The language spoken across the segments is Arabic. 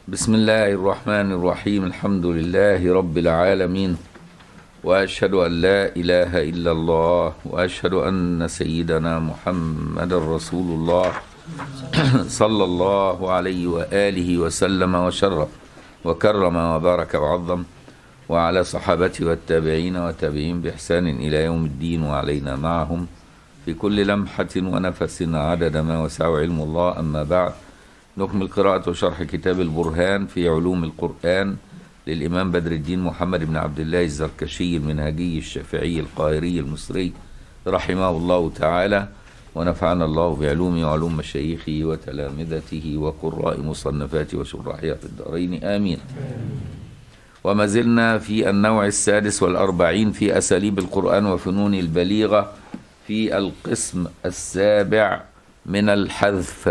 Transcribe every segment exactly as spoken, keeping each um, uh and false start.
بسم الله الرحمن الرحيم. الحمد لله رب العالمين، وأشهد أن لا إله إلا الله، وأشهد أن سيدنا محمد رسول الله صلى الله عليه وآله وسلم وشرف وكرم وبارك وعظم، وعلى صحابته والتابعين والتابعين بإحسان إلى يوم الدين، وعلينا معهم في كل لمحة ونفس عدد ما وسع علم الله. أما بعد، نكمل قراءة وشرح كتاب البرهان في علوم القرآن للإمام بدر الدين محمد بن عبد الله الزركشي المنهجي الشافعي القاهري المصري رحمه الله تعالى، ونفعنا الله بعلومه وعلوم مشايخه وتلامذته وقراء مصنفاته وشراحها في الدارين آمين. وما زلنا في النوع السادس والأربعين في أساليب القرآن وفنون البليغة في القسم السابع من الحذف،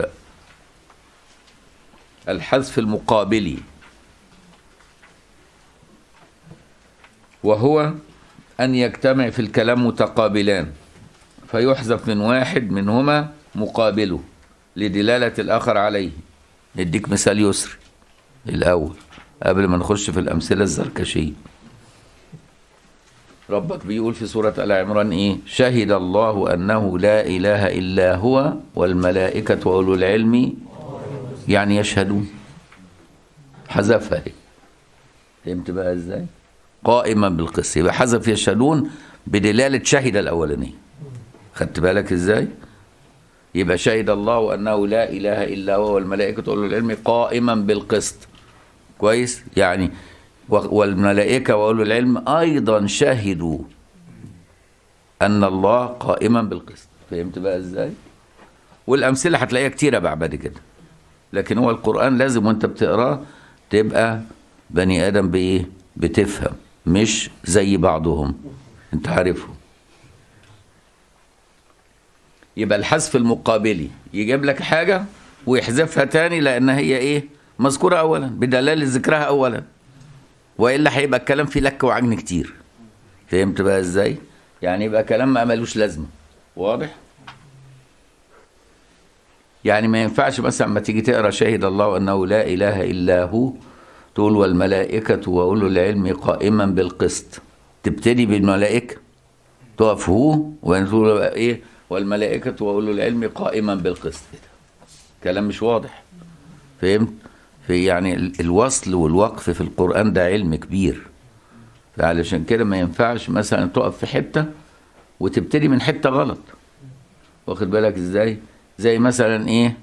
الحذف المقابلي، وهو أن يجتمع في الكلام متقابلان فيحذف من واحد منهما مقابله لدلالة الآخر عليه. نديك مثال يسري الأول قبل ما نخش في الأمثلة الزركشية. ربك بيقول في سورة آل عمران إيه؟ شهد الله أنه لا إله إلا هو والملائكة وأولو العلم، يعني يشهدون، حذفها. فهمت بقى ازاي؟ قائما بالقسط، يبقى حذف يشهدون بدلالة شهد الأولانية. خدت بالك ازاي؟ يبقى شهد الله أنه لا إله إلا هو والملائكة وأولو العلم قائما بالقسط. كويس؟ يعني والملائكة وأولو العلم أيضا شهدوا أن الله قائما بالقسط. فهمت بقى ازاي؟ والأمثلة هتلاقيها كتيرة بعد كده، لكن هو القرآن لازم وانت بتقراه تبقى بني آدم بإيه؟ بتفهم، مش زي بعضهم انت عارفه. يبقى الحذف المقابلي يجيب لك حاجة ويحذفها تاني لأن هي إيه؟ مذكورة أولا بدلالة ذكرها أولا، وإلا هيبقى الكلام فيه لك وعجن كتير. فهمت بقى إزاي؟ يعني يبقى كلام ما ملوش لازمة. واضح؟ يعني ما ينفعش مثلا ما تيجي تقرا شهد الله انه لا اله الا هو تقول والملائكه واولو العلم قائما بالقسط، تبتدي بالملائكه تقف هو وتقول ايه؟ والملائكه واولو العلم قائما بالقسط. كلام مش واضح. فهمت؟ في يعني الوصل والوقف في القران ده علم كبير، فعلشان كده ما ينفعش مثلا تقف في حته وتبتدي من حته غلط. واخد بالك ازاي؟ زي مثلا ايه؟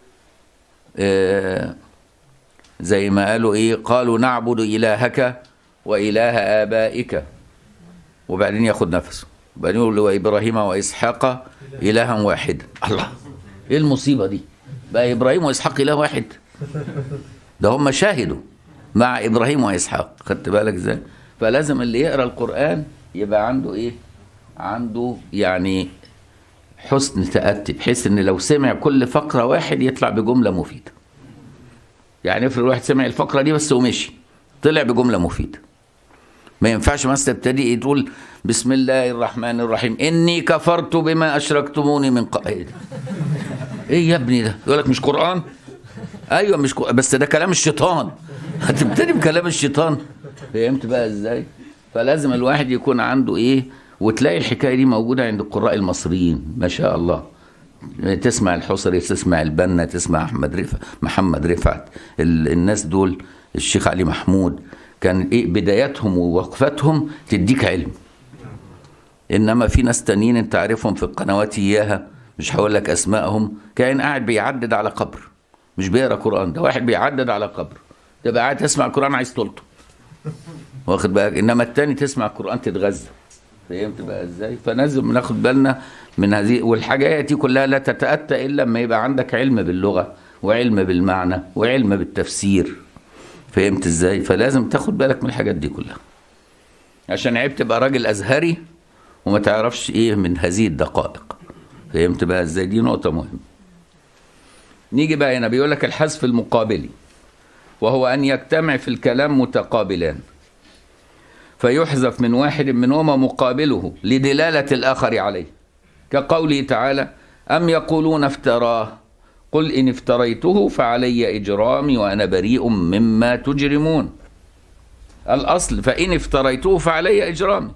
آه زي ما قالوا ايه؟ قالوا نعبد الهك واله ابائك، وبعدين ياخد نفسه وبعدين يقول وابراهيم واسحاق الها واحدا. الله، ايه المصيبه دي؟ بقى ابراهيم واسحاق اله واحد؟ ده هم شاهدوا مع ابراهيم واسحاق. خدت بالك ازاي؟ فلازم اللي يقرا القران يبقى عنده ايه؟ عنده يعني حسن تأتي، بحيث ان لو سمع كل فقرة واحد يطلع بجملة مفيدة. يعني افرض واحد سمع الفقرة دي بس ومشي طلع بجملة مفيدة. ما ينفعش مثلا تبتدي تقول بسم الله الرحمن الرحيم اني كفرت بما اشركتموني من قبل. ايه يا ابني ده؟ يقول لك مش قرآن؟ ايوه مش قرآن، بس ده كلام الشيطان. هتبتدي بكلام الشيطان. فهمت بقى ازاي؟ فلازم الواحد يكون عنده ايه؟ وتلاقي الحكاية دي موجودة عند القراء المصريين ما شاء الله. تسمع الحصري، تسمع البنا، تسمع أحمد رفعت، محمد رفعت، الناس دول، الشيخ علي محمود، كان إيه بداياتهم ووقفتهم تديك علم. إنما في ناس تانيين أنت عارفهم في القنوات إياها، مش هقول لك أسمائهم، كان قاعد بيعدد على قبر، مش بيقرأ قرآن، ده واحد بيعدد على قبر، تبقى قاعد تسمع القرآن عايز تلطم. واخد بالك؟ إنما التاني تسمع القرآن تتغذى. فهمت بقى ازاي؟ فلازم ناخد بالنا من هذه، والحاجات دي كلها لا تتأتى الا لما يبقى عندك علم باللغه وعلم بالمعنى وعلم بالتفسير. فهمت ازاي؟ فلازم تاخد بالك من الحاجات دي كلها، عشان عيب تبقى راجل ازهري وما تعرفش ايه من هذه الدقائق. فهمت بقى ازاي؟ دي نقطه مهمه. نيجي بقى هنا بيقول لك الحذف المقابلي، وهو ان يجتمع في الكلام متقابلان فيحذف من واحد منهما مقابله لدلالة الآخر عليه، كقوله تعالى أم يقولون افتراه قل إن افتريته فعلي إجرامي وأنا بريء مما تجرمون. الأصل فإن افتريته فعلي إجرامي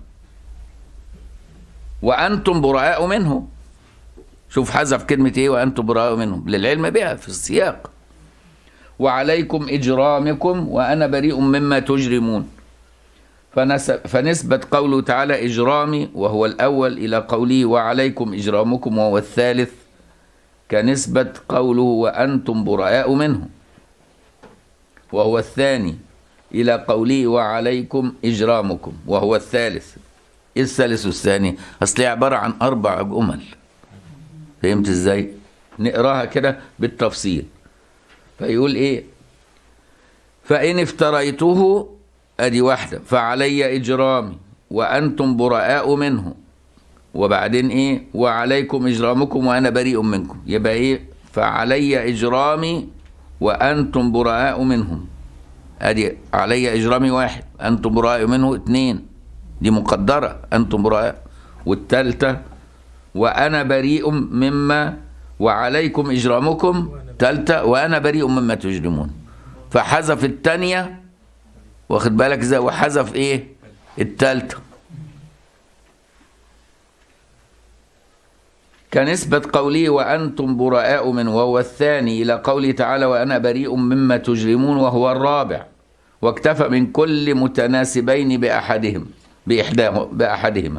وأنتم براء منه. شوف حذف كلمة إيه؟ وأنتم براء منه، للعلم بها في السياق. وعليكم إجرامكم وأنا بريء مما تجرمون. فنسبة قوله تعالى إجرامي وهو الأول إلى قوله وعليكم إجرامكم وهو الثالث كنسبة قوله وأنتم براء منه وهو الثاني إلى قوله وعليكم إجرامكم وهو الثالث. إيه الثالث والثاني؟ أصل عبارة عن أربع جمل. فهمت إزاي؟ نقراها كده بالتفصيل. فيقول إيه؟ فإن افتريته أدي واحدة فعلي إجرامي وأنتم براء منه، وبعدين إيه؟ وعليكم إجرامكم وأنا بريء منكم. يبقى إيه؟ فعلي إجرامي وأنتم براء منهم. أدي علي إجرامي واحد، أنتم براء منه اثنين، دي مقدرة أنتم براء. والثالثة وأنا بريء مما وعليكم إجرامكم، ثالثة وأنا بريء مما تجرمون. فحذف الثانية، واخد بالك ازاي؟ وحذف ايه؟ الثالثة. كنسبة قوله وأنتم براء منه وهو الثاني إلى قوله تعالى وأنا بريء مما تجرمون وهو الرابع. واكتفى من كل متناسبين بأحدهم بإحداه بأحدهما.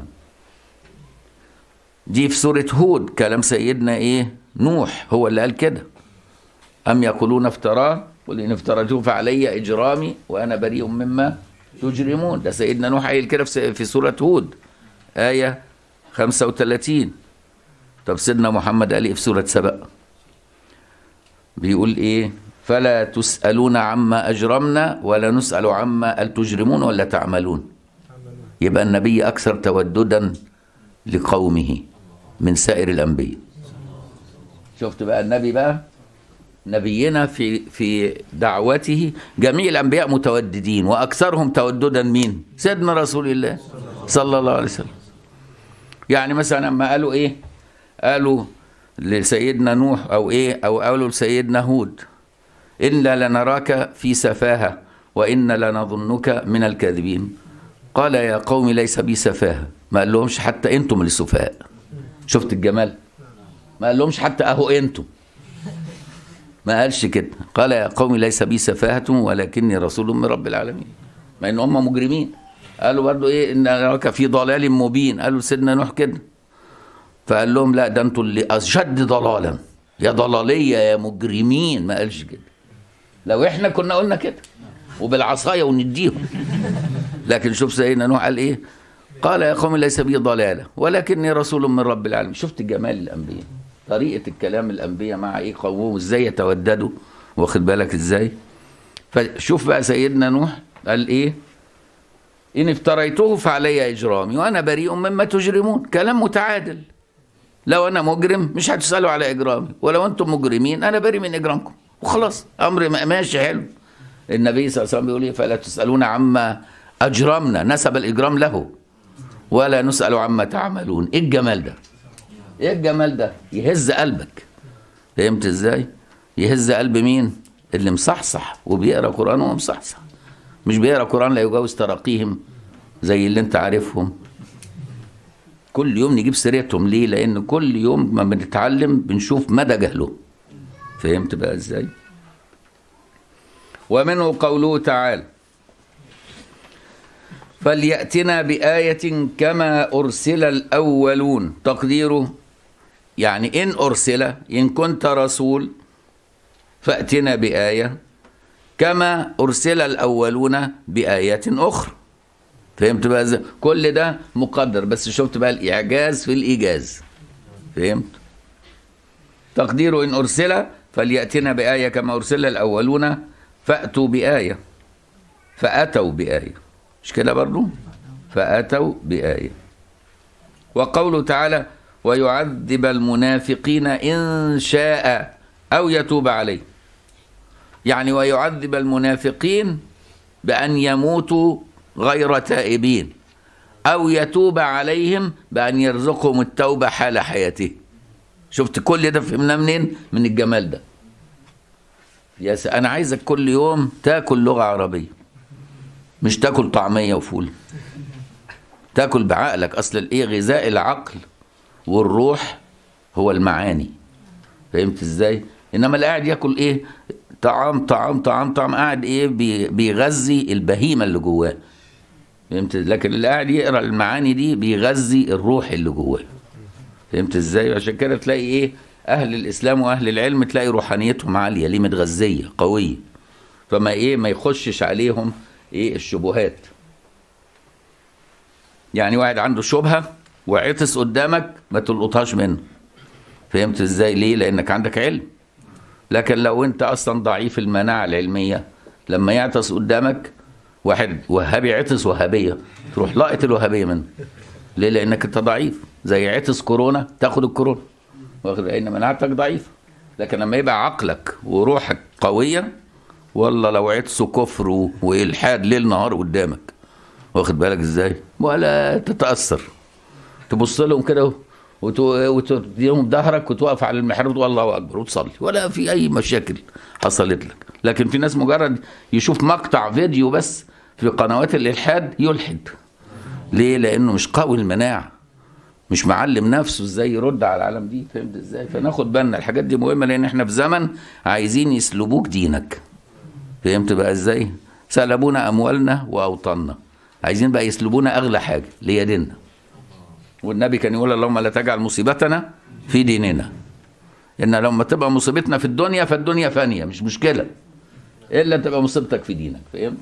دي في سورة هود كلام سيدنا إيه؟ نوح هو اللي قال كده. أم يقولون افتراه قل إن افتريته فعلي إجرامي وأنا بريء مما تجرمون. ده سيدنا نوح قايل كده في سورة هود آية خمسة وثلاثين. طب سيدنا محمد قال إيه في سورة سبأ؟ بيقول إيه؟ فلا تسألون عما أجرمنا ولا نسأل عما تجرمون ولا تعملون. يبقى النبي أكثر توددا لقومه من سائر الأنبياء. شفت بقى النبي بقى؟ نبينا في في دعوته جميع الأنبياء متوددين، وأكثرهم توددا مين؟ سيدنا رسول الله صلى الله عليه وسلم. يعني مثلا لما قالوا إيه؟ قالوا لسيدنا نوح أو إيه؟ أو قالوا لسيدنا هود إنا لنراك في سفاهة وإنا لنظنك من الكاذبين. قال يا قوم ليس بي سفاهة. ما قال لهمش حتى أنتم السفهاء. شفت الجمال؟ ما قال لهمش حتى أهو أنتم، ما قالش كده. قال يا قوم ليس بي سفاهة ولكني رسول من رب العالمين. مع ان هم مجرمين. قالوا برضو ايه؟ ان نراك في ضلال مبين. قالوا سيدنا نوح كده. فقال لهم لا ده انتوا اللي اشد ضلالا، يا ضلاليه يا مجرمين. ما قالش كده. لو احنا كنا قلنا كده وبالعصايه ونديهم. لكن شوف سيدنا نوح قال ايه؟ قال يا قوم ليس بي ضلاله ولكني رسول من رب العالمين. شفت جمال الانبياء، طريقة الكلام الأنبياء مع إيه قومهم إزاي يتوددوا، واخد بالك إزاي؟ فشوف بقى سيدنا نوح قال إيه؟ إن افتريته فعلي إجرامي وأنا بريء مما تجرمون. كلام متعادل. لو أنا مجرم مش هتسألوا على إجرامي، ولو أنتم مجرمين أنا بريء من إجرامكم، وخلاص أمر ماشي حلو. النبي صلى الله عليه وسلم بيقول إيه؟ فلا تسألون عما أجرمنا، نسب الإجرام له، ولا نسأل عما تعملون. إيه الجمال ده؟ ايه الجمال ده؟ يهز قلبك. فهمت ازاي؟ يهز قلب مين؟ اللي مصحصح وبيقرا قران وهو مصحصح، مش بيقرا قران لا يجاوز تراقيهم زي اللي انت عارفهم. كل يوم نجيب سيرتهم. ليه؟ لان كل يوم ما بنتعلم بنشوف مدى جهله. فهمت بقى ازاي؟ ومنه قوله تعالى فليأتنا بآية كما أرسل الأولون. تقديره يعني إن أرسل، إن كنت رسول فأتنا بآية كما أرسل الأولون بآيات أخرى. فهمت بقى ازاي؟ كل ده مقدر، بس شفت بقى الإعجاز في الإيجاز. فهمت؟ تقديره إن أرسل فليأتنا بآية كما أرسل الأولون فأتوا بآية، فأتوا بآية، مش كده برضو؟ فأتوا بآية. وقوله تعالى ويعذب المنافقين إن شاء أو يتوب عليه. يعني ويعذب المنافقين بأن يموتوا غير تائبين، أو يتوب عليهم بأن يرزقهم التوبة حال حياته. شفت كل ده فهمناه منين؟ من الجمال ده. يا س... انا عايزك كل يوم تاكل لغة عربية، مش تاكل طعمية وفول. تاكل بعقلك، اصل الايه غذاء العقل والروح هو المعاني. فهمت ازاي؟ انما اللي قاعد ياكل ايه؟ طعام طعام طعام طعام، قاعد ايه؟ بي... بيغذي البهيمة اللي جواه. فهمت؟ لكن اللي قاعد يقرا المعاني دي بيغذي الروح اللي جواه. فهمت ازاي؟ عشان كده تلاقي ايه؟ اهل الاسلام واهل العلم تلاقي روحانيتهم عاليه، ليه؟ متغذيه قويه، فما ايه ما يخشش عليهم ايه الشبهات. يعني واحد عنده شبهه وعطس قدامك ما تلقطهاش منه. فهمت ازاي؟ ليه؟ لانك عندك علم. لكن لو انت اصلا ضعيف المناعه العلميه، لما يعطس قدامك واحد وهابي عطس وهابيه، تروح لاقط الوهابيه منه. ليه؟ لانك انت ضعيف. زي عطس كورونا تاخد الكورونا، واخد ان مناعتك ضعيفه. لكن لما يبقى عقلك وروحك قويه، والله لو عطسوا كفر والحاد ليل نهار قدامك، واخد بالك ازاي؟ ولا تتاثر. تبص لهم كده وتديهم ظهرك وتوقف على المحراب وتقول الله اكبر وتصلي، ولا في اي مشاكل حصلت لك. لكن في ناس مجرد يشوف مقطع فيديو بس في قنوات الالحاد يلحد. ليه؟ لانه مش قوي المناعه، مش معلم نفسه ازاي يرد على العالم دي. فهمت ازاي؟ فناخد بالنا، الحاجات دي مهمه، لان احنا في زمن عايزين يسلبوك دينك. فهمت بقى ازاي؟ سلبونا اموالنا واوطاننا، عايزين بقى يسلبونا اغلى حاجه اللي هي ديننا. والنبي كان يقول اللهم لا تجعل مصيبتنا في ديننا، ان لما تبقى مصيبتنا في الدنيا فالدنيا فانيه، مش مشكله الا تبقى مصيبتك في دينك. فهمت؟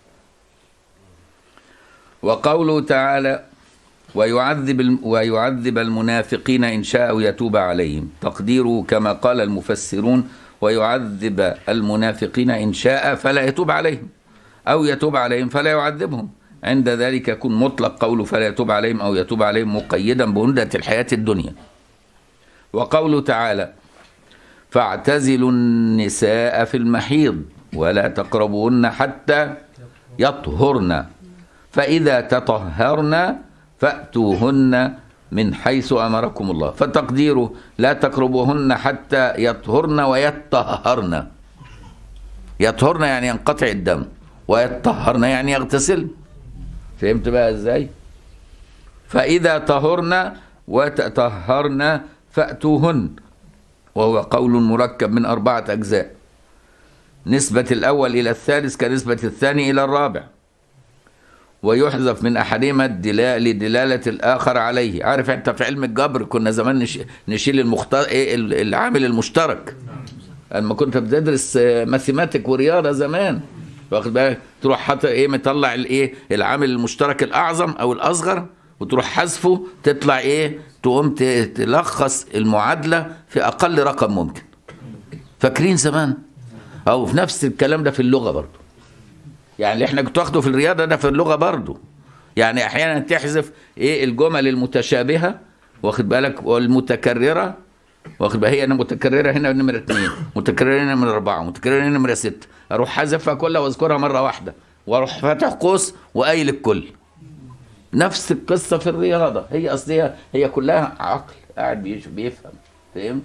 وقوله تعالى ويعذب ويعذب المنافقين إن شاء أو يتوب عليهم، تقديره كما قال المفسرون ويعذب المنافقين إن شاء فلا يتوب عليهم، أو يتوب عليهم فلا يعذبهم. عند ذلك يكون مطلق قوله فلا يتوب عليهم أو يتوب عليهم مقيدا بهندة الحياة الدنيا. وقوله تعالى فاعتزلوا النساء في المحيض ولا تقربوهن حتى يطهرن فإذا تطهرن فأتوهن من حيث أمركم الله. فتقديره لا تقربوهن حتى يطهرن ويطهرن. يطهرن يعني ينقطع الدم، ويطهرن يعني يغتسل. فهمت بقى ازاي؟ فإذا طهرن وتطهرن فأتوهن، وهو قول مركب من أربعة أجزاء، نسبة الأول إلى الثالث كنسبة الثاني إلى الرابع، ويحذف من أحدهما لدلالة الآخر عليه. عارف أنت في علم الجبر كنا زمان نشيل المختار إيه العامل المشترك، لما كنت بتدرس ماثيماتيك ورياضة زمان، واخد بالك؟ تروح حاطط إيه مطلع الإيه العامل المشترك الأعظم أو الأصغر، وتروح حذفه تطلع إيه، تقوم تلخص المعادلة في أقل رقم ممكن. فاكرين زمان؟ أو في نفس الكلام ده في اللغة برضه، يعني اللي احنا كنت واخده في الرياضه ده في اللغه برضه. يعني احيانا تحذف ايه الجمل المتشابهه، واخد بالك، والمتكرره، واخد بالك. هي انا متكرره هنا نمره اثنين، متكرره هنا نمره اربعه، متكرره هنا نمره سته، اروح حذفها كلها واذكرها مره واحده، واروح فاتح قوس وقايل الكل. نفس القصه في الرياضه، هي اصلها هي كلها عقل قاعد بيفهم. فهمت؟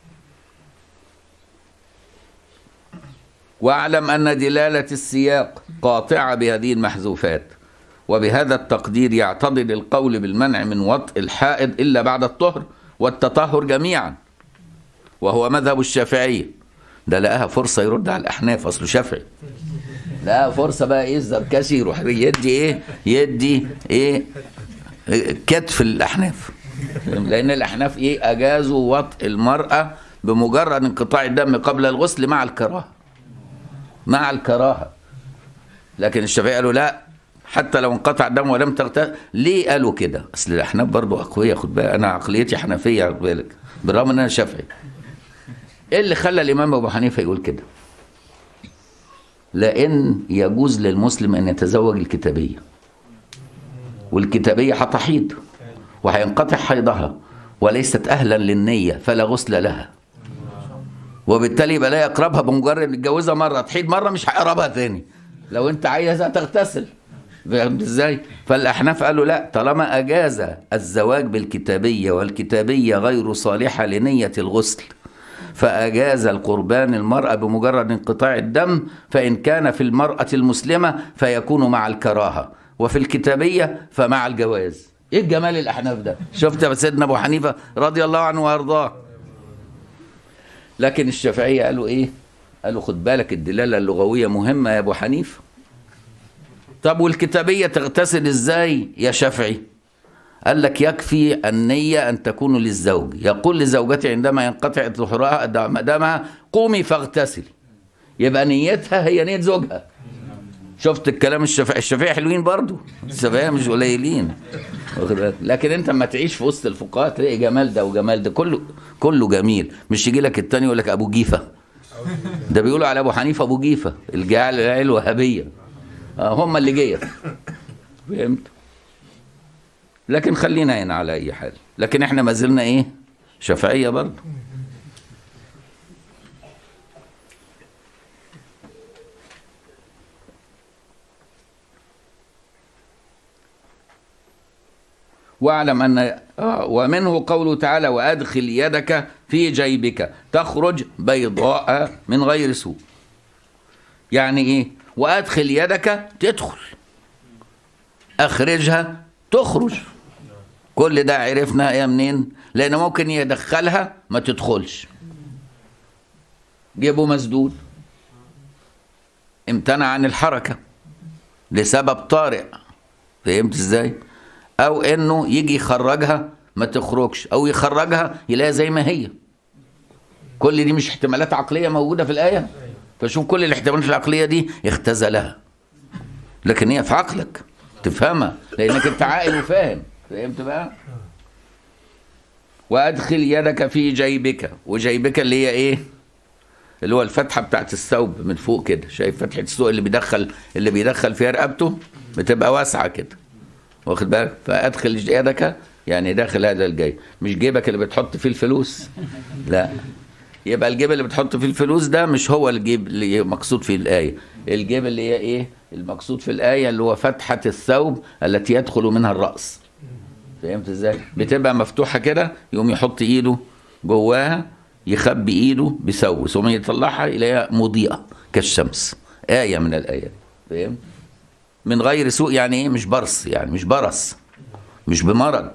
واعلم أن دلالة السياق قاطعة بهذه المحذوفات، وبهذا التقدير يعتضد القول بالمنع من وطء الحائض إلا بعد الطهر والتطهر جميعا، وهو مذهب الشافعية. ده لقاها فرصة يرد على الأحناف، أصله شافعي، لقاها فرصة بقى إيه الزركشي يروح يدي إيه يدي إيه كتف الأحناف، لأن الأحناف إيه أجازوا وطء المرأة بمجرد انقطاع الدم قبل الغسل مع الكراهة، مع الكراهة. لكن الشافعية قالوا لا، حتى لو انقطع الدم ولم تغتسل. ليه قالوا كده؟ اصل الاحناف برضه اقوياء، خد بالك، انا عقليتي حنفيه، خد بالك، بالرغم ان انا شافعي. ايه اللي خلى الامام ابو حنيفه يقول كده؟ لان يجوز للمسلم ان يتزوج الكتابيه، والكتابيه هتحيض وهينقطع حيضها وليست اهلا للنيه فلا غسل لها، وبالتالي يبقى لا يقربها بمجرد يتجوزها مره، تحيض مره مش هيقربها تاني. لو انت عايزها تغتسل فهمت ازاي؟ فالاحناف قالوا لا، طالما اجاز الزواج بالكتابيه والكتابيه غير صالحه لنيه الغسل، فاجاز القربان المراه بمجرد انقطاع الدم، فان كان في المراه المسلمه فيكون مع الكراهه، وفي الكتابيه فمع الجواز. ايه الجمال الاحناف ده؟ شفت يا سيدنا ابو حنيفه رضي الله عنه وارضاه. لكن الشافعيه قالوا ايه؟ قالوا خد بالك الدلاله اللغويه مهمه يا ابو حنيفه. طب والكتابيه تغتسل ازاي يا شافعي؟ قال لك يكفي النيه ان تكون للزوج، يقول لزوجته عندما ينقطع طهرها دمها قومي فاغتسلي، يبقى نيتها هي نيه زوجها. شفت الكلام الشافعي؟ الشافعي حلوين برضو، الشافعيه مش قليلين. لكن انت اما تعيش في وسط الفقهاء تلاقي جمال ده وجمال ده، كله كله جميل. مش يجي لك التاني يقول لك ابو جيفه، ده بيقولوا على ابو حنيفه ابو جيفه، الجعل العيل الوهابيه هم اللي جيف. فهمت؟ لكن خلينا هنا على اي حال، لكن احنا ما زلنا ايه؟ شافعيه برضه. واعلم ان آه ومنه قوله تعالى وادخل يدك في جيبك تخرج بيضاء من غير سوء. يعني ايه؟ وادخل يدك تدخل، اخرجها تخرج. كل ده عرفنا ايه منين؟ لان ممكن يدخلها ما تدخلش، جيبه مسدود، امتنع عن الحركه لسبب طارئ. فهمت ازاي؟ او انه يجي يخرجها ما تخرجش، او يخرجها يلاقيها زي ما هي. كل دي مش احتمالات عقليه موجوده في الايه؟ فشوف كل الاحتمالات العقليه دي اختزلها، لكن هي في عقلك تفهمها لانك انت عاقل وفاهم. فهمت بقى؟ وادخل يدك في جيبك، وجيبك اللي هي ايه؟ اللي هو الفتحه بتاعت الثوب من فوق كده، شايف فتحه الثوب اللي بيدخل اللي بيدخل فيها رقبته بتبقى واسعه كده، واخد بالك؟ فادخل يدك يعني داخل هذا الجيب، مش جيبك اللي بتحط فيه الفلوس، لا. يبقى الجيب اللي بتحط فيه الفلوس ده مش هو الجيب اللي مقصود في الآية. الجيب اللي هي ايه؟ المقصود في الآية اللي هو فتحة الثوب التي يدخل منها الرأس. فهمت ازاي؟ بتبقى مفتوحة كده، يقوم يحط ايده جواها، يخبي ايده بثوب، ثم يطلعها اليها مضيئة كالشمس. آية من الآيات. فهمت؟ من غير سوء يعني ايه؟ مش برص، يعني مش برص، مش بمرض.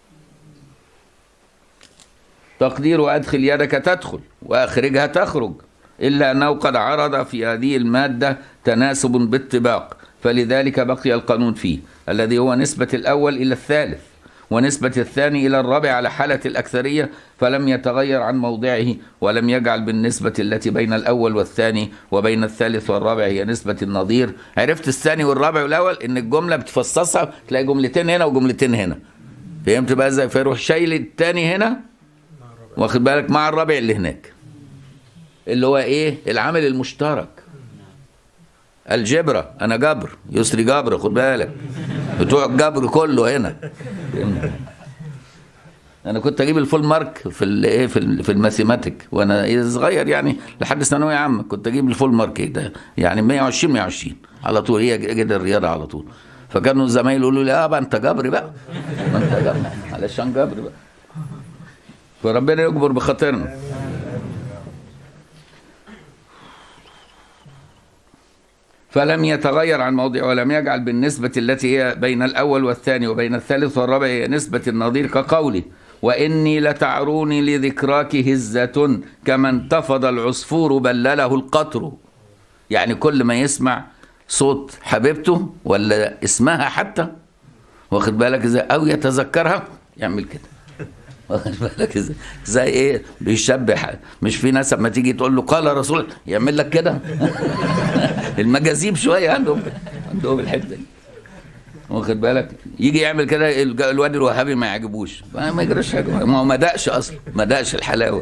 تقدير وأدخل يدك تدخل وأخرجها تخرج، إلا أنه قد عرض في هذه المادة تناسب باتباق، فلذلك بقي القانون فيه الذي هو نسبة الأول إلى الثالث ونسبة الثاني إلى الرابع على حالة الأكثرية، فلم يتغير عن موضعه، ولم يجعل بالنسبة التي بين الأول والثاني وبين الثالث والرابع هي نسبة النظير. عرفت الثاني والرابع والأول إن الجملة بتفصصها تلاقي جملتين هنا وجملتين هنا. فهمت بقى ازاي؟ فيروح شايل الثاني هنا، واخد بالك، مع الرابع اللي هناك اللي هو ايه؟ العامل المشترك. الجبرة، انا جبر، يسري جبر، خد بالك بتوع الجبر كله هنا. انا كنت اجيب الفول مارك في الايه في في الماثيماتيك وانا صغير، يعني لحد ثانويه عامه كنت اجيب الفول مارك ده، يعني مية وعشرين مية وعشرين على طول، هي كده الرياضه على طول. فكانوا زمايلي يقولوا لي اه بقى انت جبري بقى، ما انت جبري علشان جبري بقى، فربنا يكبر بخاطرنا. فلم يتغير عن موضعه ولم يجعل بالنسبة التي هي بين الأول والثاني وبين الثالث والرابع هي نسبة النظير، كقوله وإني لتعروني لذكراك هزة كما انتفض العصفور بلله القطر. يعني كل ما يسمع صوت حبيبته ولا اسمها حتى، واخد بالك ازاي، أو يتذكرها يعمل كده، واخد بالك ازاي؟ زي ايه؟ بيشبه. مش في ناس اما تيجي تقول له قال رسول يعمل لك كده. المجاذيب شويه عندهم عندهم الحته دي، واخد بالك؟ يجي يعمل كده الواد الوهابي ما يعجبوش، ما يجراش حاجه، ما هو ما دقش اصلا، ما دقش الحلاوه.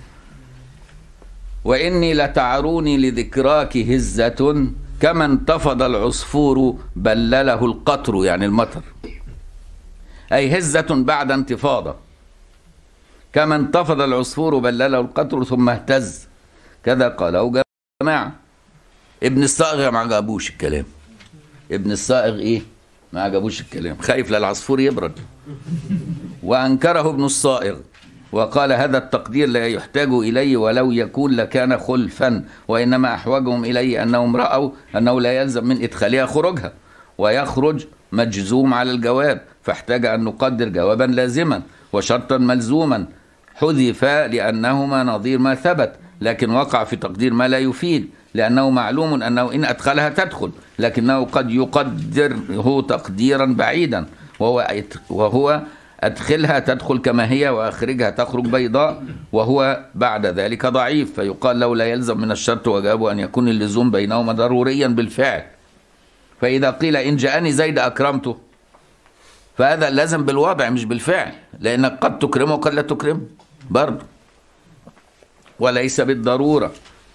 واني لتعروني لذكراك هزة كما انتفض العصفور بلله القطر، يعني المطر، اي هزة بعد انتفاضه، كما انتفض العصفور بلله القطر ثم اهتز، كذا قاله جماعة. ابن الصائغ ما عجبوش الكلام. ابن الصائغ ايه؟ ما عجبوش الكلام، خايف للعصفور يبرد. وأنكره ابن الصائغ وقال هذا التقدير لا يحتاج إليه ولو يكون لكان خلفا، وإنما أحوجهم إليه أنهم رأوا أنه لا يلزم من إدخالها خروجها ويخرج مجزوم على الجواب، فاحتاج أن نقدر جوابا لازما وشرطا ملزوما حذف لأنهما نظير ما ثبت، لكن وقع في تقدير ما لا يفيد، لأنه معلوم أنه إن أدخلها تدخل، لكنه قد يقدره تقديرا بعيدا، وهو وهو أدخلها تدخل كما هي وأخرجها تخرج بيضاء، وهو بعد ذلك ضعيف، فيقال له لا يلزم من الشرط وجابه أن يكون اللزوم بينهما ضروريا بالفعل. فإذا قيل إن جاءني زيد أكرمته، فهذا لازم بالوضع مش بالفعل، لأنك قد تكرمه وقد لا تكرمه برضه، وليس بالضرورة.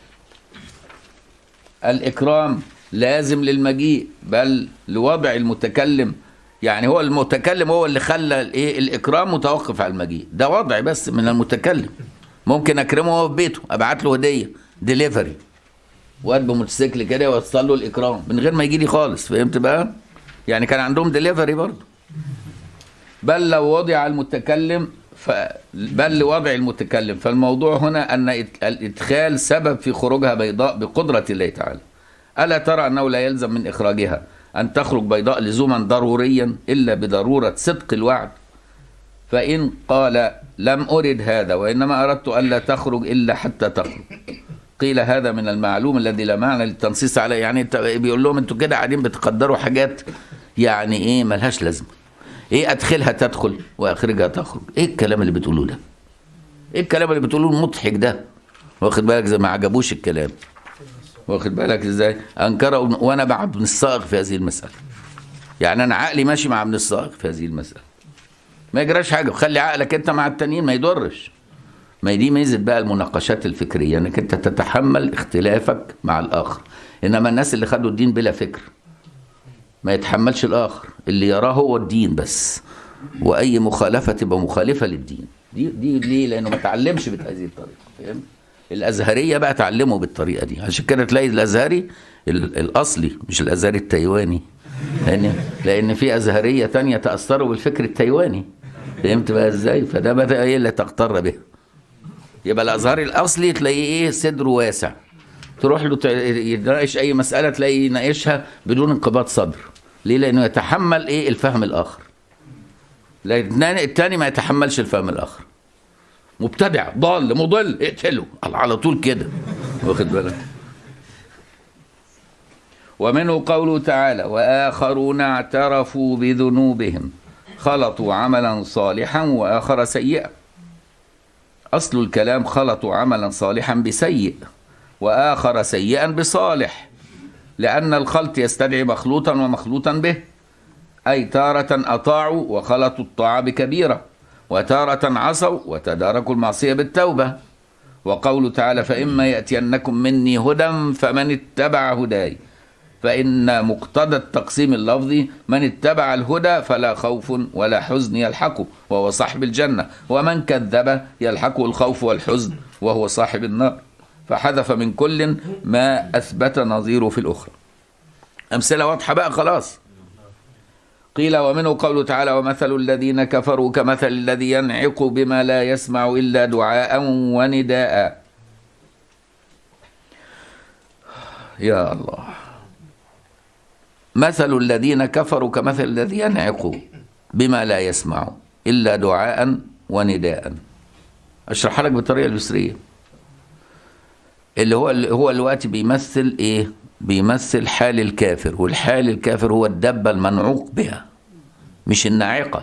الإكرام لازم للمجيء بل لوضع المتكلم، يعني هو المتكلم هو اللي خلى الايه الإكرام متوقف على المجيء، ده وضع بس من المتكلم. ممكن أكرمه وهو في بيته، أبعت له هدية ديليفري واد بموتوسيكل كده يوصل له الإكرام من غير ما يجي لي خالص، فهمت بقى؟ يعني كان عندهم ديليفري برضه. بل لو وضع المتكلم ف... بل لوضع المتكلم، فالموضوع هنا أن الإدخال سبب في خروجها بيضاء بقدرة الله تعالى. ألا ترى أنه لا يلزم من إخراجها أن تخرج بيضاء لزوما ضروريا إلا بضرورة صدق الوعد؟ فإن قال لم أرد هذا وإنما أردت ألا تخرج إلا حتى تخرج، قيل هذا من المعلوم الذي لا معنى للتنصيص عليه. يعني بيقول لهم أنتوا كده قاعدين بتقدروا حاجات يعني إيه ملهاش لازمة. إيه أدخلها تدخل وأخرجها تخرج؟ إيه الكلام اللي بتقولوه ده؟ إيه الكلام اللي بتقولوه المضحك ده؟ واخد بالك زي ما عجبوش الكلام، واخد بالك ازاي؟ انكره وانا مع ابن الصائغ في هذه المساله. يعني انا عقلي ماشي مع ابن الصائغ في هذه المساله. ما يجراش حاجه، خلي عقلك انت مع التانيين ما يضرش. ما دي ميزه بقى المناقشات الفكريه، انك انت تتحمل اختلافك مع الاخر. انما الناس اللي خدوا الدين بلا فكر ما يتحملش الاخر، اللي يراه هو الدين بس، واي مخالفه تبقى مخالفه للدين. دي دي ليه؟ لانه ما اتعلمش بهذه الطريقه، فهمت؟ الازهريه بقى اتعلموا بالطريقه دي، عشان كده تلاقي الازهري الاصلي مش الازهري التايواني، لان لان في ازهريه ثانيه تاثروا بالفكر التايواني، فهمت بقى ازاي؟ فده بدا ايه اللي تغتر به. يبقى الازهري الاصلي تلاقيه ايه صدره واسع، تروح له يناقش اي مساله تلاقيه يناقشها بدون انقباض صدر. ليه؟ لانه يتحمل ايه الفهم الاخر. لكن الثاني ما يتحملش الفهم الاخر، مبتدع ضال مضل اقتله على طول كده، واخد بالك؟ ومنه قوله تعالى وآخرون اعترفوا بذنوبهم خلطوا عملا صالحا وآخر سيئا. أصل الكلام خلطوا عملا صالحا بسيء وآخر سيئا بصالح، لأن الخلط يستدعي مخلوطا ومخلوطا به، أي تارة أطاعوا وخلطوا الطاعة بكبيرة، وتارة عصوا وتداركوا المعصية بالتوبة. وقوله تعالى فإما يأتينكم مني هدى فمن اتبع هداي، فإن مقتضى التقسيم اللفظي من اتبع الهدى فلا خوف ولا حزن يلحقه وهو صاحب الجنة، ومن كذب يلحقه الخوف والحزن وهو صاحب النار، فحذف من كل ما أثبت نظيره في الأخرى. أمثلة واضحة بقى خلاص. قيل ومنه قوله تعالى ومثل الذين كفروا كمثل الذي ينعق بما لا يسمع إلا دعاء ونداء. يا الله، مثل الذين كفروا كمثل الذي ينعق بما لا يسمع إلا دعاء ونداء. أشرح لك بالطريقة اليسرية. اللي هو اللي هو الوقت بيمثل إيه؟ بيمثل حال الكافر، والحال الكافر هو الدبة المنعوق بها مش الناعقة.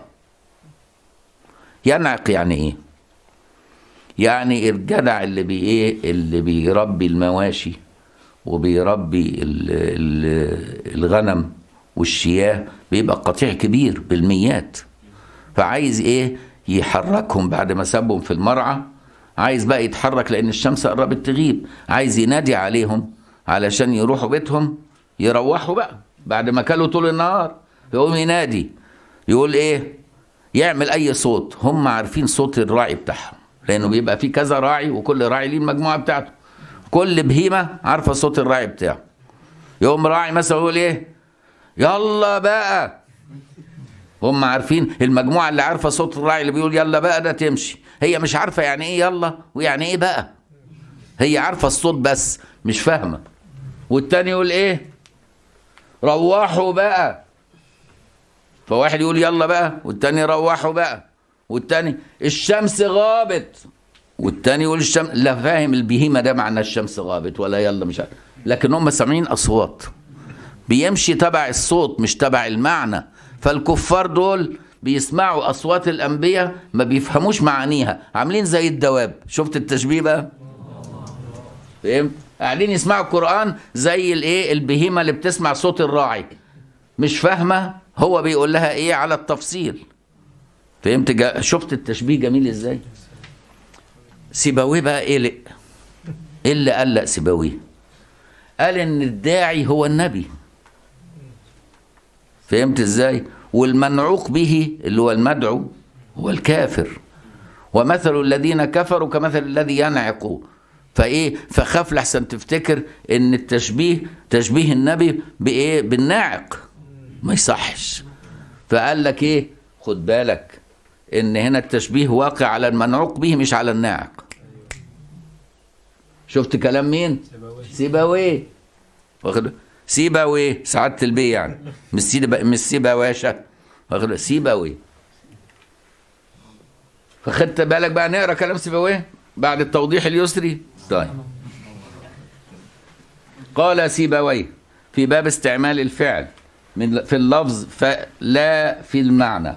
ينعق يعني ايه؟ يعني الجدع اللي بي ايه اللي بيربي المواشي وبيربي ال ال الغنم والشياه، بيبقى قطيع كبير بالميات، فعايز ايه؟ يحركهم بعد ما سابهم في المرعى، عايز بقى يتحرك لان الشمس قربت تغيب، عايز ينادي عليهم علشان يروحوا بيتهم يروحوا بقى بعد ما كلوا طول النهار، يقوم ينادي يقول ايه؟ يعمل اي صوت. هم عارفين صوت الراعي بتاعهم، لانه بيبقى فيه كذا راعي وكل راعي ليه المجموعه بتاعته، كل بهيمه عارفه صوت الراعي بتاعه. يقوم راعي مثلا يقول ايه؟ يلا بقى هم عارفين المجموعة اللي عارفة صوت الراعي اللي بيقول يلا بقى ده تمشي، هي مش عارفة يعني ايه يلا ويعني ايه بقى، هي عارفة الصوت بس مش فاهمة. والتاني يقول ايه روحوا بقى، فواحد يقول يلا بقى والتاني روحوا بقى، والتاني الشمس غابت والتاني يقول الشمس، لا فاهم البهيمة ده معنى الشمس غابت ولا يلا مش عارف، لكن هم سامعين أصوات بيمشي تبع الصوت مش تبع المعنى. فالكفار دول بيسمعوا أصوات الأنبياء ما بيفهموش معانيها، عاملين زي الدواب. شفت التشبيه بقى؟ فهمت؟ قاعدين يسمعوا القرآن زي الايه البهيمة اللي بتسمع صوت الراعي مش فاهمة هو بيقول لها ايه على التفصيل. فهمت؟ شفت التشبيه جميل ازاي؟ سيبويه بقى قلق. ايه اللي قلق سيبويه؟ قال ان الداعي هو النبي. فهمت ازاي؟ والمنعوق به اللي هو المدعو هو الكافر. ومثل الذين كفروا كمثل الذي ينعق. فايه فخاف لحسن تفتكر ان التشبيه تشبيه النبي بايه بالناعق، ما يصحش. فقال لك ايه خد بالك ان هنا التشبيه واقع على المنعوق به مش على الناعق. شفت كلام مين؟ سيبويه. واخد سيبويه سعادة البيه يعني مش سيبا مش سيبواشة، واخد سيبويه. فخدت بالك بقى نقرا كلام سيبويه بعد التوضيح اليسري. طيب قال سيبويه في باب استعمال الفعل من في اللفظ فلا في المعنى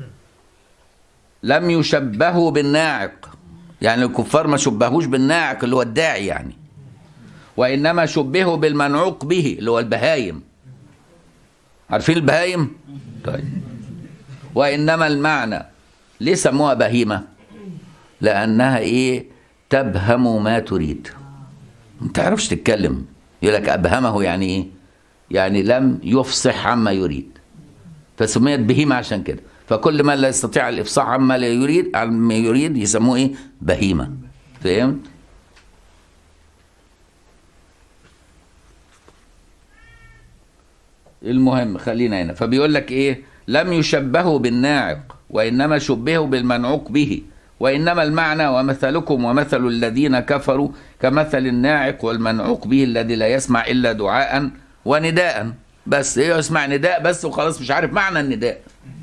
لم يشبهوا بالناعق، يعني الكفار ما شبهوش بالناعق اللي هو الداعي يعني، وإنما شبهوا بالمنعوق به اللي هو البهايم. عارفين البهايم؟ طيب وإنما المعنى ليه سموها بهيمة؟ لأنها إيه تبهم ما تريد، ما تعرفش تتكلم. يقول لك أبهمه يعني إيه؟ يعني لم يفصح عما يريد، فسميت بهيمة عشان كده. فكل ما لا يستطيع الإفصاح عما لا يريد عما يريد يسموه إيه؟ بهيمة. فهمت؟ المهم خلينا هنا. فبيقول لك إيه؟ لم يشبهوا بالناعق وإنما شبهوا بالمنعوق به، وإنما المعنى ومثلكم ومثل الذين كفروا كمثل الناعق والمنعوق به الذي لا يسمع إلا دعاء ونداء. بس إيه يسمع نداء بس وخلاص مش عارف معنى النداء،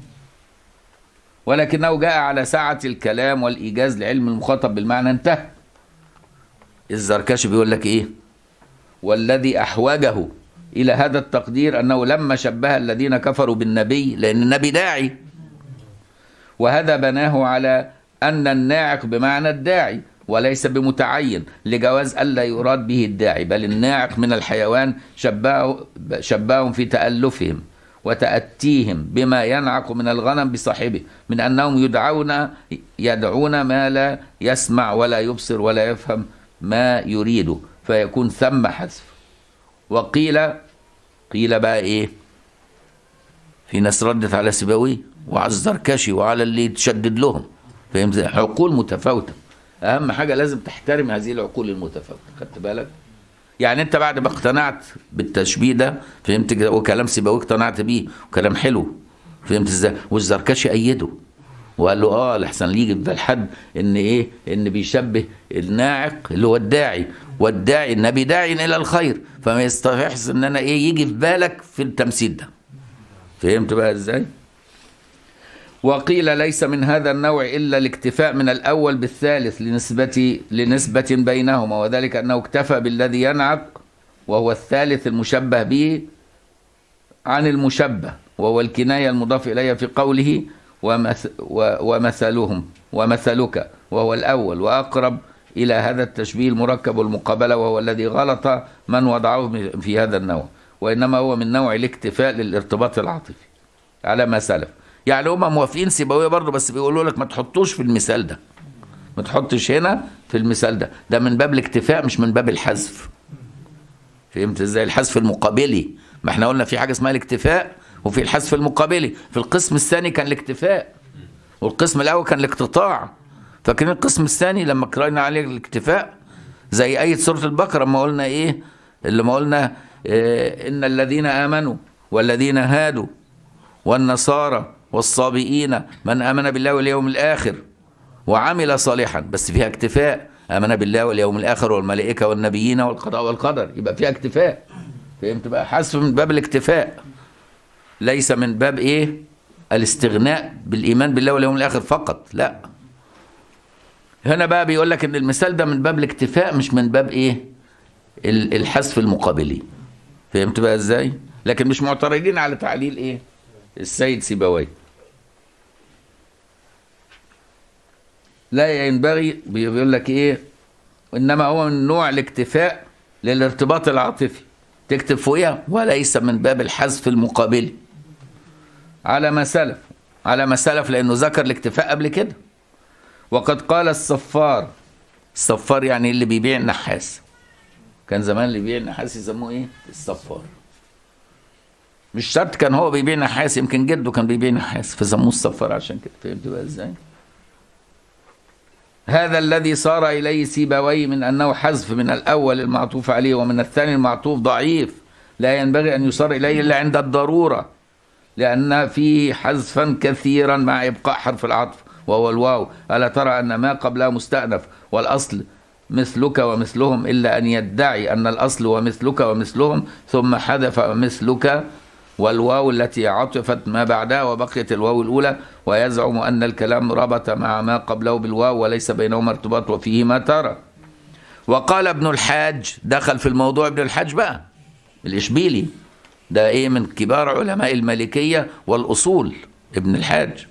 ولكنه جاء على سعة الكلام والإيجاز لعلم المخاطب بالمعنى انتهى. الزركشي بيقول لك إيه؟ والذي أحوجه إلى هذا التقدير أنه لما شبه الذين كفروا بالنبي لأن النبي داعي، وهذا بناه على أن الناعق بمعنى الداعي وليس بمتعين لجواز ألا يراد به الداعي، بل الناعق من الحيوان شبهه شبههم في تألفهم وتأتيهم بما ينعق من الغنم بصاحبه من أنهم يدعون يدعون ما لا يسمع ولا يبصر ولا يفهم ما يريده، فيكون ثم حذف. وقيل قيل بقى إيه؟ في ناس ردت على سيبويه وعلى الزركشي وعلى اللي يتشدد لهم. فهمت؟ عقول متفاوتة. أهم حاجة لازم تحترم هذه العقول المتفاوتة. خدت بالك؟ يعني أنت بعد ما اقتنعت بالتشبيه ده فهمت كده، وكلام سيبويه اقتنعت بيه وكلام حلو. فهمت إزاي؟ والزركشي أيده وقال له آه لحسن يجي في بال حد إن إيه؟ إن بيشبه الناعق اللي هو الداعي، والداعي النبي داعي إلى الخير، فما يستحسن إن أنا إيه يجي في بالك في التمثيل ده. فهمت بقى إزاي؟ وقيل ليس من هذا النوع إلا الاكتفاء من الأول بالثالث لنسبة لنسبة بينهما، وذلك أنه اكتفى بالذي ينعق وهو الثالث المشبه به عن المشبه، وهو الكناية المضاف إليه في قوله ومث ومثلهم ومثلك، وهو الأول وأقرب إلى هذا التشبيه المركب والمقابلة، وهو الذي غلط من وضعه في هذا النوع، وإنما هو من نوع الاكتفاء للارتباط العاطفي على ما سلف. يعني هم موافقين سيبويه برضه، بس بيقولوا لك ما تحطوش في المثال ده، ما تحطش هنا في المثال ده، ده من باب الاكتفاء مش من باب الحذف. فهمت ازاي؟ الحذف المقابلي، ما احنا قلنا في حاجه اسمها الاكتفاء وفي الحذف المقابلي. في القسم الثاني كان الاكتفاء والقسم الاول كان الاقتطاع. فاكرين القسم الثاني لما قرأنا عليه الاكتفاء زي آية سورة البقرة ما قلنا ايه؟ اللي ما قلنا إيه؟ ان الذين امنوا والذين هادوا والنصارى والصابئين من آمن بالله واليوم الآخر وعمل صالحا، بس فيها اكتفاء، آمن بالله واليوم الآخر والملائكة والنبيين والقضاء والقدر، يبقى فيها اكتفاء. فهمت بقى؟ حذف من باب الاكتفاء، ليس من باب ايه الاستغناء بالإيمان بالله واليوم الآخر فقط، لا. هنا بقى بيقول لك ان المثال ده من باب الاكتفاء مش من باب ايه الحذف المقابلي. فهمت بقى ازاي؟ لكن مش معترضين على تعليل ايه السيد سيبويه. لا ينبغي، بيقول لك ايه، انما هو من نوع الاكتفاء للارتباط العاطفي، تكتب فوقها وليس من باب الحذف المقابلي على ما سلف، على ما سلف لانه ذكر الاكتفاء قبل كده. وقد قال الصفار، الصفار يعني اللي بيبيع النحاس، كان زمان اللي بيبيع النحاس يسموه ايه الصفار، مش شرط كان هو بيبيع نحاس، يمكن جده كان بيبيع نحاس فسموه الصفار عشان كده. فهمت بقى ازاي؟ هذا الذي صار إليه سيبويه من أنه حذف من الأول المعطوف عليه ومن الثاني المعطوف ضعيف، لا ينبغي أن يصار إليه إلا عند الضرورة، لأن فيه حذفا كثيرا مع إبقاء حرف العطف وهو الواو. ألا ترى أن ما قبله مستأنف والأصل مثلك ومثلهم، إلا أن يدعي أن الأصل ومثلك ومثلهم ثم حذف مثلك والواو التي عطفت ما بعدها وبقيت الواو الأولى، ويزعم أن الكلام ربط مع ما قبله بالواو وليس بينهما ارتباط وفيه ما ترى. وقال ابن الحاج، دخل في الموضوع ابن الحاج بقى الإشبيلي، ده إيه من كبار علماء المالكية والأصول، ابن الحاج.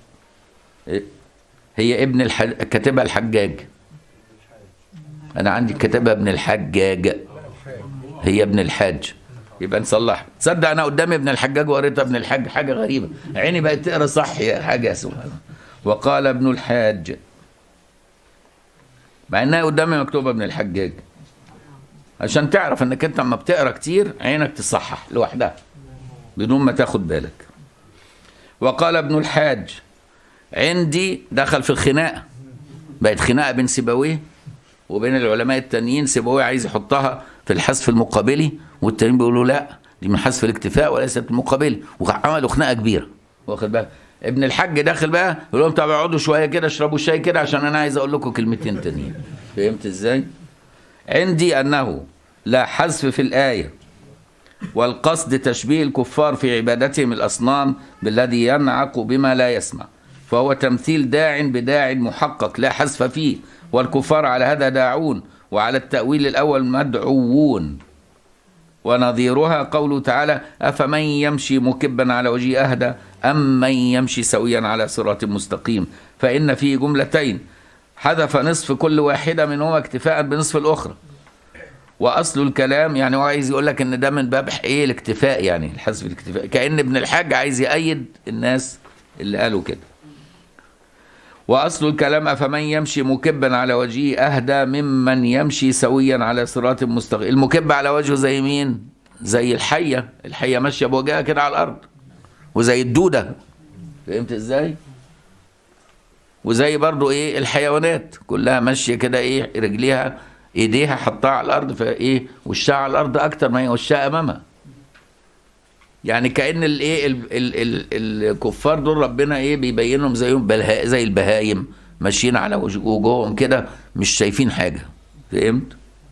هي ابن الحاج كاتبها الحجاج، أنا عندي كاتبها ابن الحجاج، هي ابن الحاج، يبقى نصلح. تصدق انا قدامي ابن الحجاج وقريتها ابن الحاج، حاجه غريبه، عيني بقت تقرا صح يا حاجه سبحان الله. وقال ابن الحاج، مع انها قدامي مكتوبه ابن الحجاج، عشان تعرف انك انت لما بتقرا كتير عينك تصحح لوحدها بدون ما تاخد بالك. وقال ابن الحاج عندي، دخل في الخناقه، بقت خناقه بين سيبويه وبين العلماء التانيين. سيبويه عايز يحطها في الحذف المقابلي والتانيين بيقولوا لا دي من حذف الاكتفاء وليست المقابلي، وعملوا خناقه كبيره. واخد بالك؟ ابن الحاج داخل بقى يقول لهم طب اقعدوا شويه كده اشربوا شاي كده عشان انا عايز اقول لكم كلمتين تانيين. فهمت ازاي؟ عندي انه لا حذف في الايه، والقصد تشبيه الكفار في عبادتهم الاصنام بالذي ينعق بما لا يسمع، فهو تمثيل داع بداع محقق لا حذف فيه، والكفار على هذا داعون، وعلى التأويل الأول مدعوون. ونظيرها قوله تعالى أفمن يمشي مكبا على وجهه أهدى أم من يمشي سويا على صراط مستقيم، فإن فيه جملتين حذف نصف كل واحدة منهما اكتفاء بنصف الأخرى. وأصل الكلام يعني هو عايز يقول لك إن ده من باب إيه الاكتفاء، يعني الحذف الاكتفاء، كأن ابن الحاج عايز يأيد الناس اللي قالوا كده. وأصل الكلام أفمن يمشي مكبا على وجهه أهدى ممن يمشي سويا على صراط مستقيم. المكب على وجهه زي مين؟ زي الحية، الحية ماشية بوجهها كده على الأرض، وزي الدودة. فهمت إزاي؟ وزي برضو إيه الحيوانات كلها ماشية كده، إيه رجليها إيديها حطها على الأرض، فإيه وشها على الأرض أكتر ما هي وشها أمامها. يعني كأن الايه الكفار دول ربنا ايه بيبينهم زيهم زي البهايم ماشيين على وجوههم كده مش شايفين حاجه. فهمت؟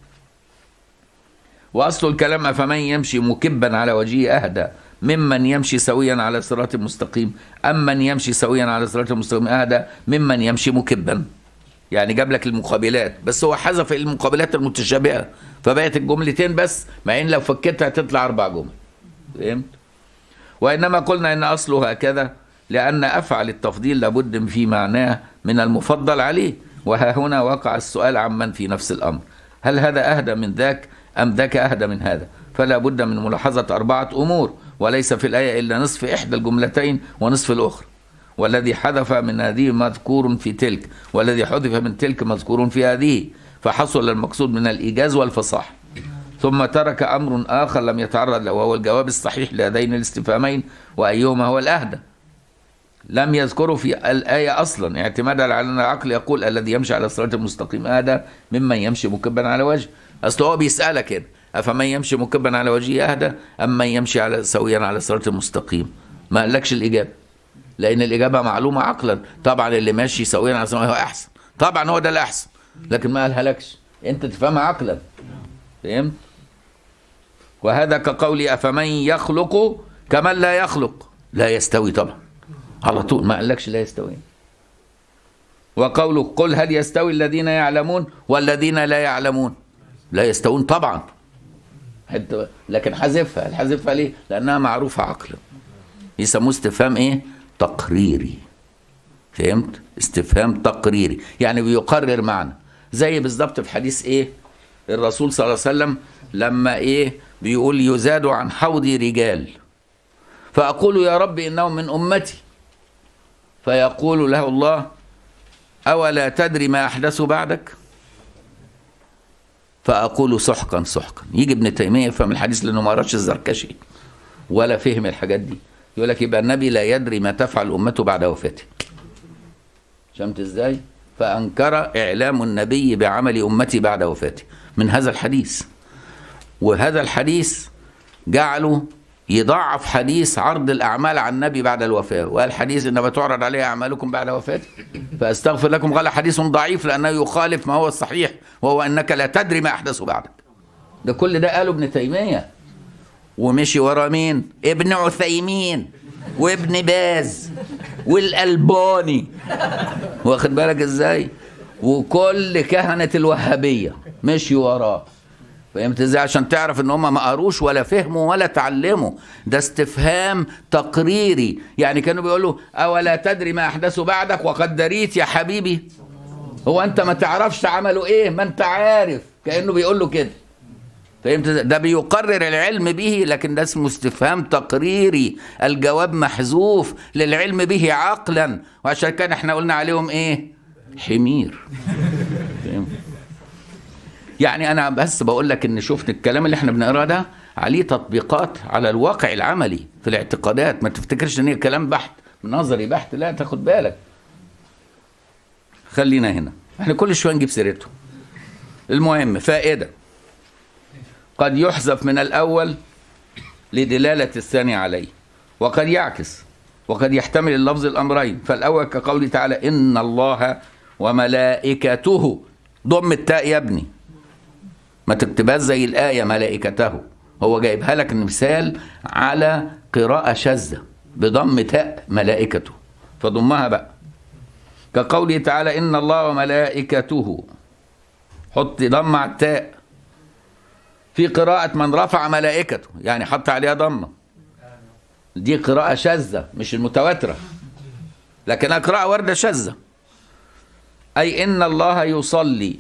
واصل الكلام فمن يمشي مكبا على وجهه اهدى ممن يمشي سويا على صراط مستقيم، ام من يمشي سويا على صراط مستقيم اهدى ممن يمشي مكبا. يعني جاب لك المقابلات، بس هو حذف المقابلات المتشابهه فبقت الجملتين بس، مع ان لو فكتها هتطلع اربع جمل. فهمت؟ وإنما قلنا إن أصله هكذا لأن أفعل التفضيل لابد في معناه من المفضل عليه، وها هنا وقع السؤال عمن في نفس الأمر، هل هذا أهدى من ذاك أم ذاك أهدى من هذا؟ فلا بد من ملاحظة أربعة أمور، وليس في الآية إلا نصف إحدى الجملتين ونصف الأخرى، والذي حذف من هذه مذكور في تلك، والذي حذف من تلك مذكور في هذه، فحصل المقصود من الإيجاز والفصاحة. ثم ترك أمر آخر لم يتعرض له، وهو الجواب الصحيح لهذين الاستفهامين، وأيهما هو الأهدى. لم يذكره في الآية أصلا اعتمادا على أن العقل يقول الذي يمشي على الصراط المستقيم أهدى ممن يمشي مكبا على وجهه. أصل هو بيسألك هنا أفمن يمشي مكبا على وجهه أهدى أم من يمشي على سويا على الصراط المستقيم، ما قالكش الإجابة. لأن الإجابة معلومة عقلا. طبعا اللي ماشي سويا على سماء هو أحسن، طبعا هو ده الأحسن، لكن ما قالها لكش، أنت تفهمها عقلا. فهمت؟ وهذا كقولي أفمن يخلق كمن لا يخلق لا يستوي، طبعا على طول ما قالكش لا يستوي. وقوله قل هل يستوي الذين يعلمون والذين لا يعلمون، لا يستوون طبعا، لكن حذفها. الحذفها ليه؟ لأنها معروفة عقلا. يسموه استفهام ايه؟ تقريري. فهمت؟ استفهام تقريري، يعني بيقرر معنى. زي بالظبط في حديث ايه؟ الرسول صلى الله عليه وسلم لما ايه؟ بيقول يزاد عن حوضي رجال فأقول يا رب إنهم من أمتي، فيقول له الله أولا تدري ما أحدثوا بعدك؟ فأقول سحقا سحقا. يجي ابن تيمية يفهم الحديث لأنه ما قراش الزركشي ولا فهم الحاجات دي، يقول لك يبقى النبي لا يدري ما تفعل أمته بعد وفاته. فهمت ازاي؟ فأنكر إعلام النبي بعمل أمتي بعد وفاته من هذا الحديث. وهذا الحديث جعله يضعف حديث عرض الأعمال عن النبي بعد الوفاة، وقال حديث إنما تعرض عليه أعمالكم بعد وفاته فأستغفر لكم، قال حديث ضعيف لأنه يخالف ما هو الصحيح وهو أنك لا تدري ما أحدثوا بعدك. ده كل ده قاله ابن تيمية، ومشي ورا مين؟ ابن عثيمين وابن باز والألباني، واخد بالك ازاي؟ وكل كهنة الوهابية مشي وراه. فهمت ازاي؟ عشان تعرف ان هم ما قروش ولا فهموا ولا تعلموا. ده استفهام تقريري، يعني كانوا بيقولوا اولا تدري ما احدثوا بعدك وقد دريت يا حبيبي. هو انت ما تعرفش عملوا ايه؟ ما انت عارف، كأنه بيقول له كده. فهمت؟ ده بيقرر العلم به، لكن ده اسمه استفهام تقريري، الجواب محذوف للعلم به عقلا، وعشان كان احنا قلنا عليهم ايه؟ حمير. يعني انا بس بقول لك ان شفت الكلام اللي احنا بنقراه ده عليه تطبيقات على الواقع العملي في الاعتقادات. ما تفتكرش ان هي كلام بحت نظري بحت، لا، تاخد بالك. خلينا هنا، احنا كل شويه نجيب سيرته. المهم فائده، قد يحذف من الأول لدلالة الثاني عليه، وقد يعكس، وقد يحتمل اللفظ الأمرين. فالأول كقوله تعالى إن الله وملائكته، ضم التاء يا ابني، ما تكتبهاش زي الآية ملائكته، هو جايبها لك مثال على قراءة شاذة بضم تاء ملائكته، فضمها بقى. كقوله تعالى إن الله وملائكته، حط ضم على التاء. في قراءة من رفع ملائكته، يعني حط عليها ضمة، دي قراءة شاذة مش المتواترة، لكنها قراءة واردة شاذة. أي إن الله يصلي،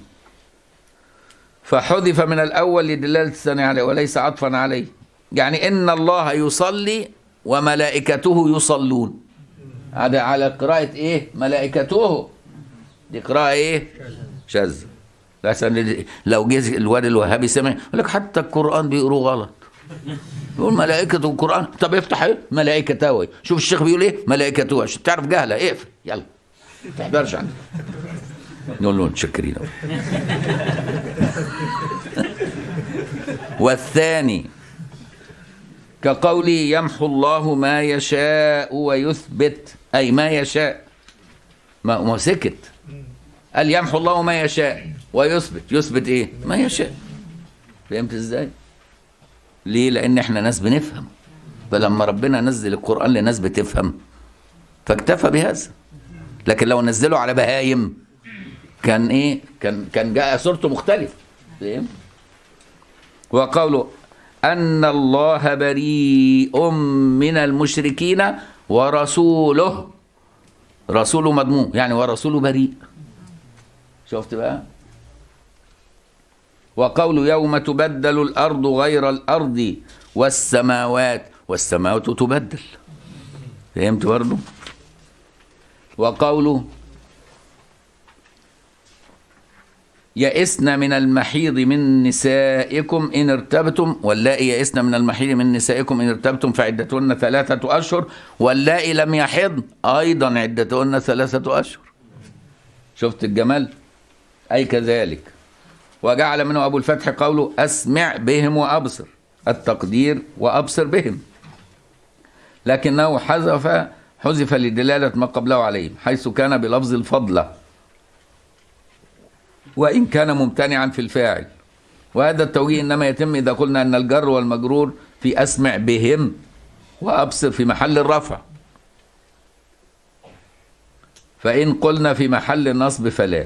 فحذف من الأول لدلالة الثاني عليه وليس عطفا عليه. يعني إن الله يصلي وملائكته يصلون، هذا على قراءة إيه؟ ملائكته، دي قراءة إيه؟ شاذة. لو جه الواد الوهابي سمع يقول لك حتى القرآن بيقروه غلط، يقول ملائكة القرآن. طب افتح ايه؟ ملائكته. شوف الشيخ بيقول ايه؟ ملائكته، عشان تعرف جهلة. اقفل يلا، ما تحضرش عنه. نقول له متشكرين. والثاني كقولي يمحو الله ما يشاء ويثبت، أي ما يشاء، ما, ما سكت، قال يمحو الله ما يشاء ويثبت. يثبت ايه؟ ما يشاء. فهمت ازاي؟ ليه؟ لان احنا ناس بنفهم، فلما ربنا نزل القرآن لناس بتفهم فاكتفى بهذا. لكن لو نزله على بهايم كان ايه؟ كان كان جاء صورته مختلفة. فهمت؟ وقوله ان الله بريء من المشركين ورسوله، رسوله مضمون يعني ورسوله بريء. شفت بقى؟ وقوله يوم تبدل الأرض غير الأرض والسماوات، والسماوات تبدل. فهمت برضه؟ وقوله يئسن من المحيض من نسائكم إن ارتبتم، واللائي يئسن من المحيض من نسائكم إن ارتبتم فعدتهن ثلاثة أشهر واللائي لم يحضن أيضا عدتهن ثلاثة أشهر. شفت الجمال؟ أي كذلك. وجعل منه أبو الفتح قوله أسمع بهم وأبصر، التقدير وأبصر بهم، لكنه حذف حذف لدلالة ما قبله عليه حيث كان بلفظ الفضلة وإن كان ممتنعا في الفاعل. وهذا التوجيه إنما يتم إذا قلنا أن الجر والمجرور في أسمع بهم وأبصر في محل الرفع، فإن قلنا في محل النصب فلا.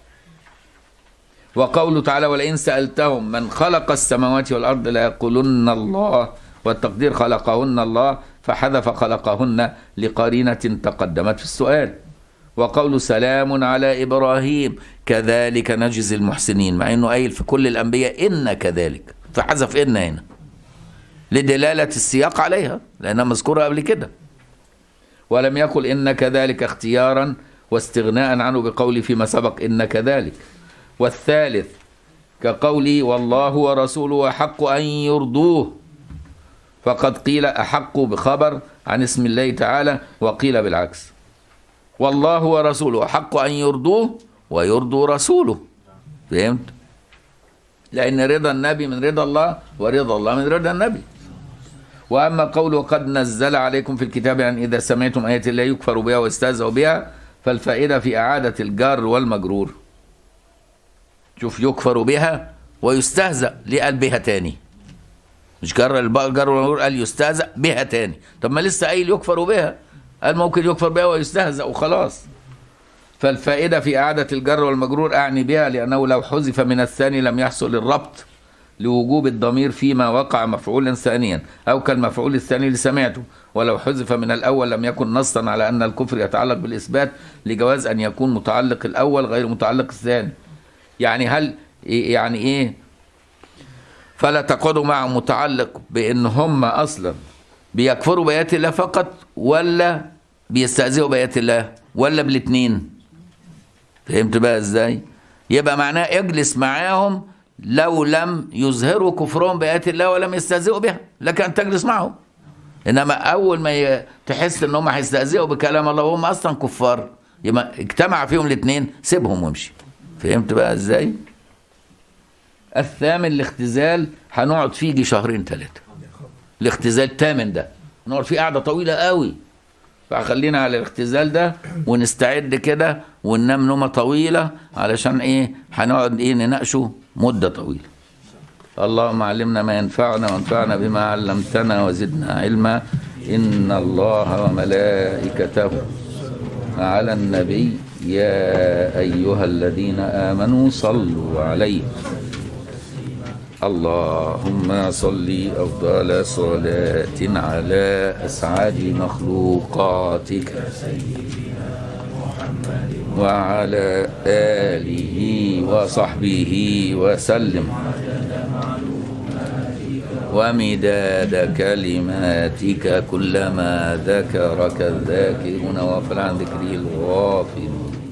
وقوله تعالى ولئن سألتهم من خلق السماوات والأرض ليقولن الله، والتقدير خلقهن الله فحذف خلقهن لقرينة تقدمت في السؤال. وقول سلام على إبراهيم كذلك نجزي المحسنين، مع أنه قايل في كل الأنبياء إن كذلك، فحذف إن هنا لدلالة السياق عليها لأنها مذكورة قبل كده. ولم يقل إن كذلك اختيارا واستغناء عنه بقول فيما سبق إن كذلك. والثالث كقولي والله ورسوله أحق أن يرضوه، فقد قيل أحق بخبر عن اسم الله تعالى وقيل بالعكس، والله ورسوله أحق أن يرضوه ويرضوا رسوله. فهمت؟ لأن رضا النبي من رضا الله ورضا الله من رضا النبي. وأما قوله قد نزل عليكم في الكتاب أن إذا سمعتم آيات الله يكفر بها ويستهزأ بها، فالفائدة في إعادة الجار والمجرور. شوف يكفر بها ويستهزأ، ليه قال بها تاني؟ مش جر الجر والمجرور، قال يستهزأ بها تاني. طب ما لسه قايل يكفر بها، قال ممكن يكفر بها ويستهزأ وخلاص. فالفائدة في إعادة الجر والمجرور أعني بها لأنه لو حذف من الثاني لم يحصل الربط لوجوب الضمير فيما وقع مفعولا ثانيا أو كالمفعول الثاني اللي سمعته. ولو حذف من الأول لم يكن نصا على أن الكفر يتعلق بالإثبات لجواز أن يكون متعلق الأول غير متعلق الثاني. يعني هل يعني إيه؟ فلا تقعدوا مع متعلق بأن هم أصلا بيكفروا بآيات الله فقط ولا بيستهزئوا بآيات الله ولا بالاثنين. فهمت بقى ازاي؟ يبقى معناه اجلس معاهم لو لم يظهروا كفرهم بآيات الله ولم يستهزئوا بها، لك ان تجلس معهم. انما اول ما تحس ان هم هيستهزئوا بكلام الله وهم اصلا كفار، يبقى اجتمع فيهم الاثنين، سيبهم وامشي. فهمت بقى ازاي؟ الثامن الاختزال، هنقعد فيه يجي شهرين ثلاثه. الاختزال الثامن ده نقعد فيه قعده طويله قوي، فخلينا على الاختزال ده ونستعد كده وننام نومه طويله، علشان ايه؟ هنقعد ايه نناقشه مده طويله. اللهم علمنا ما ينفعنا وانفعنا بما علمتنا وزدنا علما. ان الله وملائكته على النبي يا ايها الذين امنوا صلوا عليه اللهم صل أفضل صلاة على أسعد مخلوقاتك وعلى آله وصحبه وسلم ومداد كلماتك كلما ذكرك الذاكرون وغفل عن ذكره الغافلون.